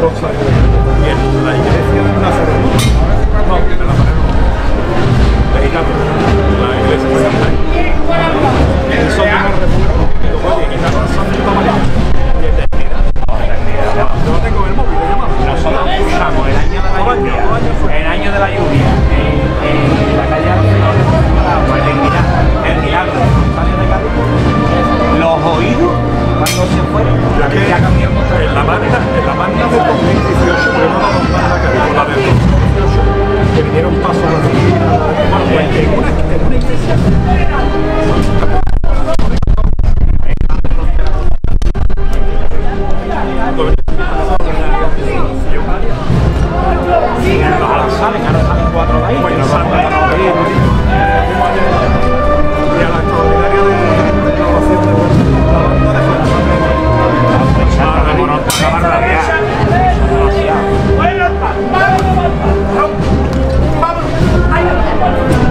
Rosario. Y en la iglesia de Plaza de Luz, no, de la pared no, de Gitano, la iglesia de Santa María. Eso yo no recuerdo, pero oye, Gitano de Santa María. Y el de Eternidad. Yo no tengo el móvil, nosotros usamos el año de la lluvia, el año de la lluvia, en la calle el milagro de González de Cádiz, los oídos cuando se fueron, ya cambiamos en la magna del 2018, pero no la magna que digo, la del 2018, que vinieron pasos a la bueno, pues en una iglesia. ¡Vamos!